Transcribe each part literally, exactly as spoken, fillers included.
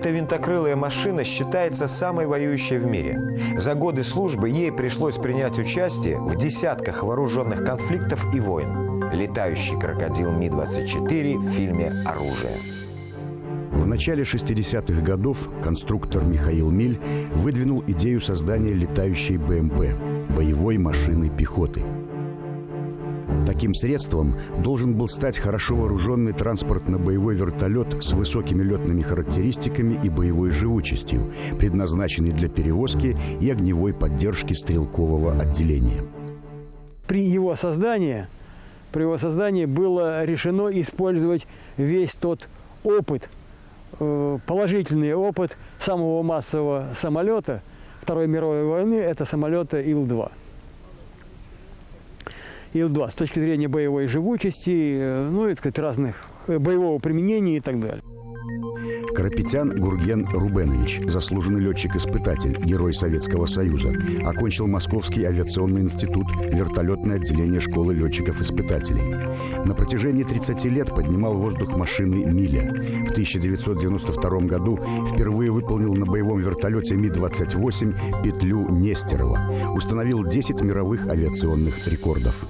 Эта винтокрылая машина считается самой воюющей в мире. За годы службы ей пришлось принять участие в десятках вооруженных конфликтов и войн. Летающий крокодил Ми двадцать четыре в фильме «Оружие». В начале шестидесятых годов конструктор Михаил Миль выдвинул идею создания летающей Бэ Эм Пэ – боевой машины пехоты. Таким средством должен был стать хорошо вооруженный транспортно-боевой вертолет с высокими летными характеристиками и боевой живучестью, предназначенный для перевозки и огневой поддержки стрелкового отделения. При его создании, при его создании было решено использовать весь тот опыт, положительный опыт самого массового самолета Второй мировой войны, это самолета Ил два. Ил два с точки зрения боевой живучести, ну и, так сказать, разных боевого применения и так далее. Карапетян Гурген Рубенович, заслуженный летчик-испытатель, Герой Советского Союза, окончил Московский авиационный институт, вертолетное отделение школы летчиков-испытателей. На протяжении тридцати лет поднимал в воздух машины Миля. В тысяча девятьсот девяносто втором году впервые выполнил на боевом вертолете Ми двадцать восемь петлю Нестерова. Установил десять мировых авиационных рекордов.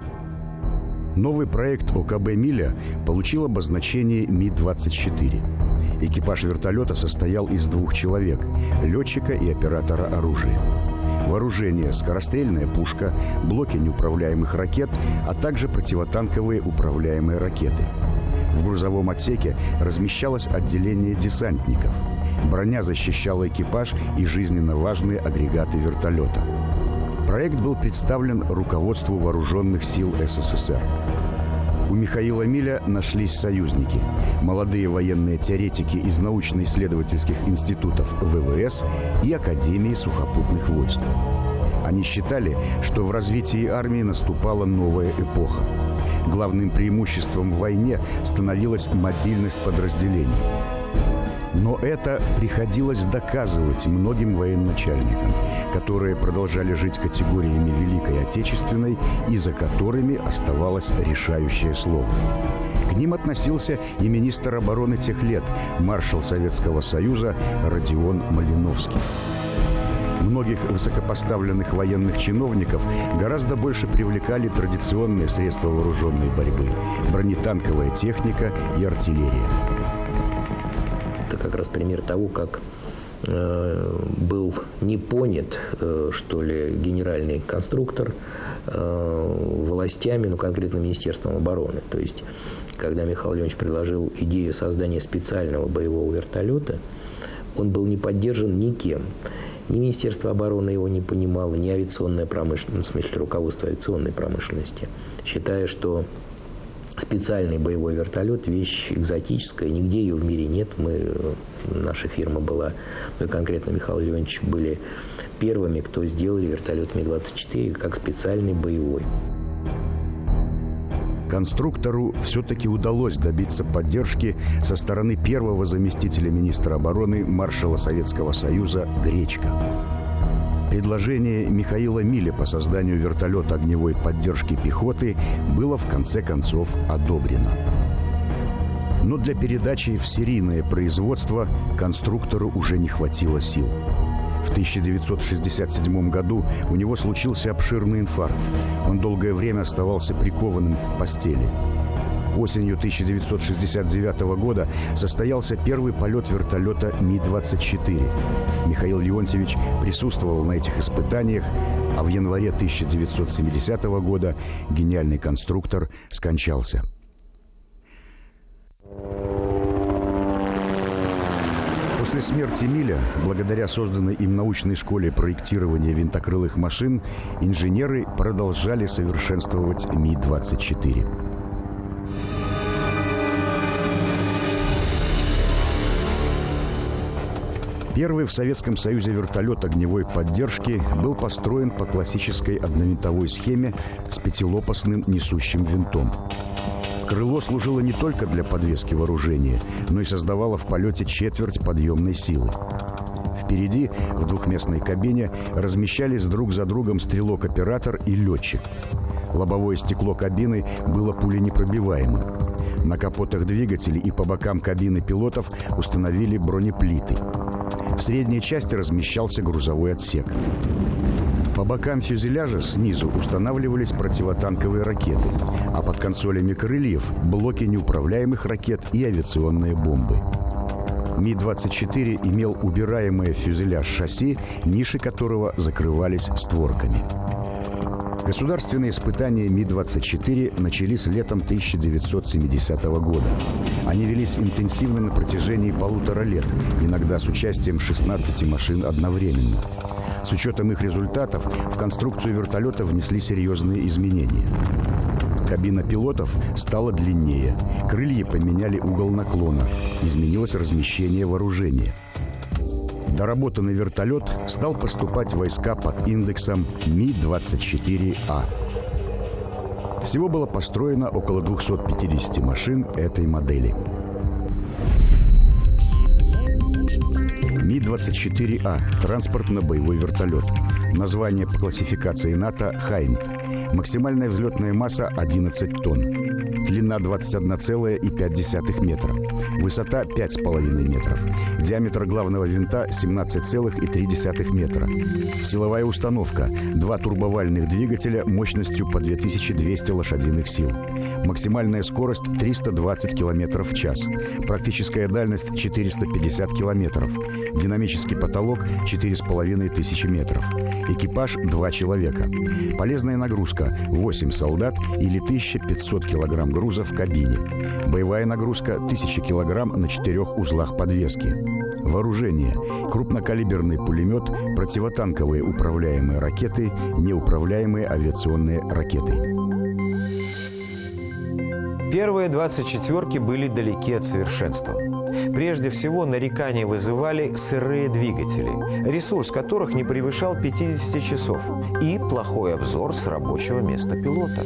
Новый проект О Ка Бэ Миля получил обозначение Ми двадцать четыре. Экипаж вертолета состоял из двух человек – летчика и оператора оружия. Вооружение – скорострельная пушка, блоки неуправляемых ракет, а также противотанковые управляемые ракеты. В грузовом отсеке размещалось отделение десантников. Броня защищала экипаж и жизненно важные агрегаты вертолета. Проект был представлен руководству вооруженных сил Эс Эс Эс Эр. У Михаила Миля нашлись союзники – молодые военные теоретики из научно-исследовательских институтов Вэ Вэ Эс и Академии сухопутных войск. Они считали, что в развитии армии наступала новая эпоха. Главным преимуществом в войне становилась мобильность подразделений. Но это приходилось доказывать многим военачальникам, которые продолжали жить категориями Великой Отечественной и за которыми оставалось решающее слово. К ним относился и министр обороны тех лет, маршал Советского Союза Родион Малиновский. Многих высокопоставленных военных чиновников гораздо больше привлекали традиционные средства вооруженной борьбы – бронетанковая техника и артиллерия. Это как раз пример того, как э, был не понят, э, что ли, генеральный конструктор э, властями, ну, конкретно Министерством обороны. То есть, когда Михаил Леонидович предложил идею создания специального боевого вертолета, он был не поддержан никем. Ни Министерство обороны его не понимало, ни авиационная промышленность, в смысле руководство авиационной промышленности, считая, что специальный боевой вертолет – вещь экзотическая, нигде ее в мире нет. Мы, наша фирма была, ну и конкретно Михаил Леонидович, были первыми, кто сделали вертолет Ми двадцать четыре как специальный боевой. Конструктору все-таки удалось добиться поддержки со стороны первого заместителя министра обороны, маршала Советского Союза Гречко. Предложение Михаила Миля по созданию вертолета огневой поддержки пехоты было в конце концов одобрено. Но для передачи в серийное производство конструктору уже не хватило сил. В тысяча девятьсот шестьдесят седьмом году у него случился обширный инфаркт. Он долгое время оставался прикованным к постели. Осенью тысяча девятьсот шестьдесят девятого года состоялся первый полет вертолета Ми двадцать четыре. Михаил Леонтьевич присутствовал на этих испытаниях, а в январе тысяча девятьсот семидесятого года гениальный конструктор скончался. После смерти Миля, благодаря созданной им научной школе проектирования винтокрылых машин, инженеры продолжали совершенствовать Ми двадцать четыре. Первый в Советском Союзе вертолет огневой поддержки был построен по классической одновинтовой схеме с пятилопастным несущим винтом. Крыло служило не только для подвески вооружения, но и создавало в полете четверть подъемной силы. Впереди, в двухместной кабине, размещались друг за другом стрелок-оператор и летчик. Лобовое стекло кабины было пуленепробиваемым. На капотах двигателей и по бокам кабины пилотов установили бронеплиты. В средней части размещался грузовой отсек. По бокам фюзеляжа снизу устанавливались противотанковые ракеты, а под консолями крыльев – блоки неуправляемых ракет и авиационные бомбы. Ми двадцать четыре имел убираемое в фюзеляж шасси, ниши которого закрывались створками. Государственные испытания Ми двадцать четыре начались летом тысяча девятьсот семидесятого года. Они велись интенсивно на протяжении полутора лет, иногда с участием шестнадцати машин одновременно. С учетом их результатов в конструкцию вертолета внесли серьезные изменения. Кабина пилотов стала длиннее, крылья поменяли угол наклона, изменилось размещение вооружения. Доработанный вертолет стал поступать в войска под индексом Ми двадцать четыре А. Всего было построено около двухсот пятидесяти машин этой модели. Ми двадцать четыре А – транспортно-боевой вертолет. Название по классификации НАТО – «Хайнт». Максимальная взлетная масса – одиннадцать тонн. Длина двадцать одна целая пять десятых метра. Высота – пять с половиной метров. Диаметр главного винта – семнадцать целых три десятых метра. Силовая установка – два турбовальных двигателя мощностью по две тысячи двести лошадиных сил. Максимальная скорость – триста двадцать километров в час. Практическая дальность – четыреста пятьдесят километров. Динамический потолок – четыре с половиной тысячи метров. Экипаж – два человека. Полезная нагрузка – восемь солдат или тысяча пятьсот килограмм груза в кабине. Боевая нагрузка – тысяча килограмм на четырех узлах подвески. Вооружение – крупнокалиберный пулемет, противотанковые управляемые ракеты, неуправляемые авиационные ракеты. Первые двадцать четверки были далеки от совершенства. Прежде всего, нарекания вызывали сырые двигатели, ресурс которых не превышал пятидесяти часов, и плохой обзор с рабочего места пилота.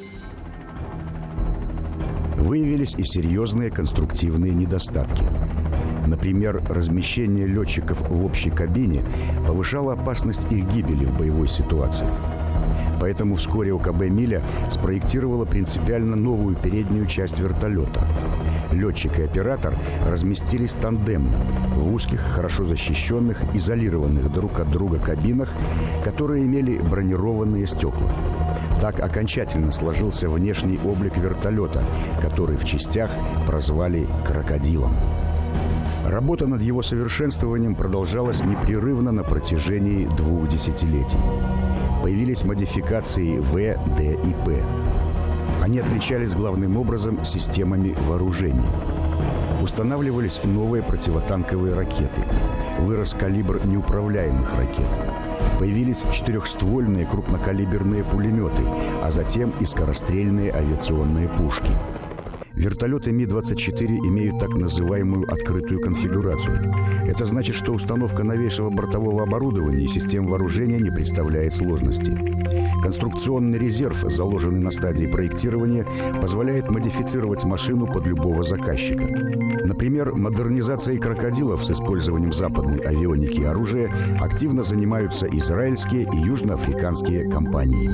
Выявились и серьезные конструктивные недостатки. Например, размещение летчиков в общей кабине повышало опасность их гибели в боевой ситуации. Поэтому вскоре О Ка Бэ «Миля» спроектировала принципиально новую переднюю часть вертолета. Летчик и оператор разместились тандемно в узких, хорошо защищенных, изолированных друг от друга кабинах, которые имели бронированные стекла. Так окончательно сложился внешний облик вертолета, который в частях прозвали «крокодилом». Работа над его совершенствованием продолжалась непрерывно на протяжении двух десятилетий. Появились модификации В, Д и П. Они отличались главным образом системами вооружений. Устанавливались новые противотанковые ракеты. Вырос калибр неуправляемых ракет. Появились четырехствольные крупнокалиберные пулеметы, а затем и скорострельные авиационные пушки. Вертолеты Ми двадцать четыре имеют так называемую открытую конфигурацию. Это значит, что установка новейшего бортового оборудования и систем вооружения не представляет сложности. Конструкционный резерв, заложенный на стадии проектирования, позволяет модифицировать машину под любого заказчика. Например, модернизацией крокодилов с использованием западной авионики и оружия активно занимаются израильские и южноафриканские компании.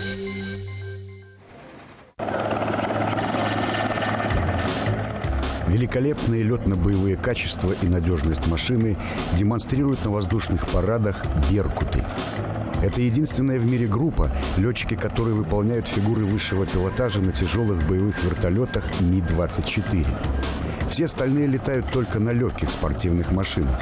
Великолепные летно-боевые качества и надежность машины демонстрируют на воздушных парадах «Беркуты». Это единственная в мире группа, летчики которой выполняют фигуры высшего пилотажа на тяжелых боевых вертолетах Ми двадцать четыре. Все остальные летают только на легких спортивных машинах.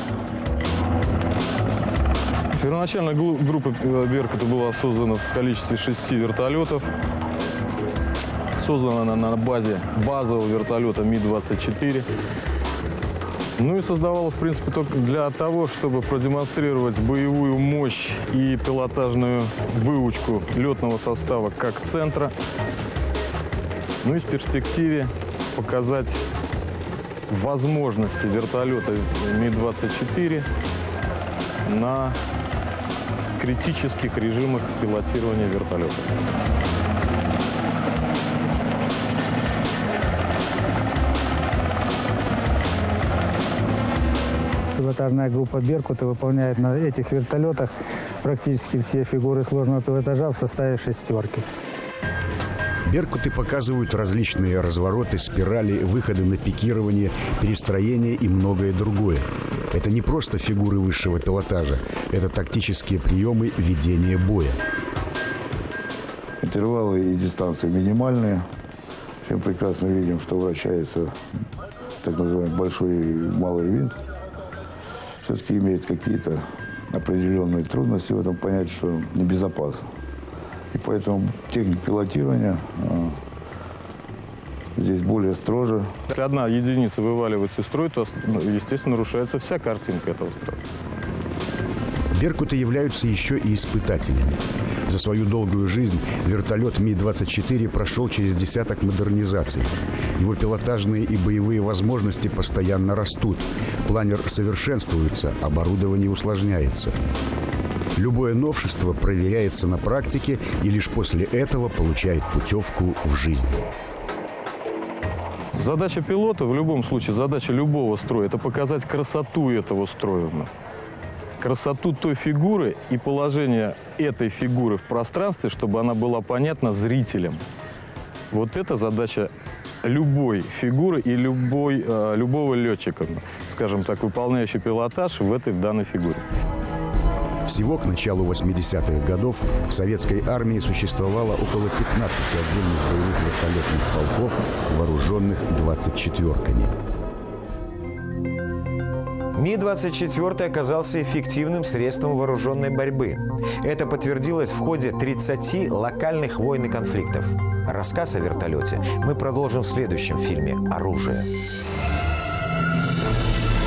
Первоначально группа «Беркута» была создана в количестве шести вертолетов. Создана она на базе базового вертолета Ми двадцать четыре. Ну и создавалась, в принципе, только для того, чтобы продемонстрировать боевую мощь и пилотажную выучку летного состава как центра. Ну и в перспективе показать возможности вертолета Ми двадцать четыре на критических режимах пилотирования вертолета. Пилотажная группа «Беркута» выполняет на этих вертолетах практически все фигуры сложного пилотажа в составе шестерки. «Беркуты» показывают различные развороты, спирали, выходы на пикирование, перестроение и многое другое. Это не просто фигуры высшего пилотажа, это тактические приемы ведения боя. Интервалы и дистанции минимальные. Все прекрасно видим, что вращается так называемый большой и малый винт. Все-таки имеет какие-то определенные трудности в этом понятии, что небезопасно. И поэтому техника пилотирования а, здесь более строже. Если одна единица вываливается из строя, то, естественно, нарушается вся картинка этого строя. «Беркуты» являются еще и испытателями. За свою долгую жизнь вертолет Ми двадцать четыре прошел через десяток модернизаций. Его пилотажные и боевые возможности постоянно растут. Планер совершенствуется, оборудование усложняется. Любое новшество проверяется на практике и лишь после этого получает путевку в жизнь. Задача пилота, в любом случае, задача любого строя – это показать красоту этого строя. Красоту той фигуры и положение этой фигуры в пространстве, чтобы она была понятна зрителям. Вот это задача любой фигуры и любой, э, любого летчика, скажем так, выполняющий пилотаж в этой в данной фигуре. Всего к началу восьмидесятых годов в советской армии существовало около пятнадцати отдельных боевых вертолетных полков, вооруженных двадцать четвёрками. Ми двадцать четыре оказался эффективным средством вооруженной борьбы. Это подтвердилось в ходе тридцати локальных войн и конфликтов. Рассказ о вертолете мы продолжим в следующем фильме «Оружие».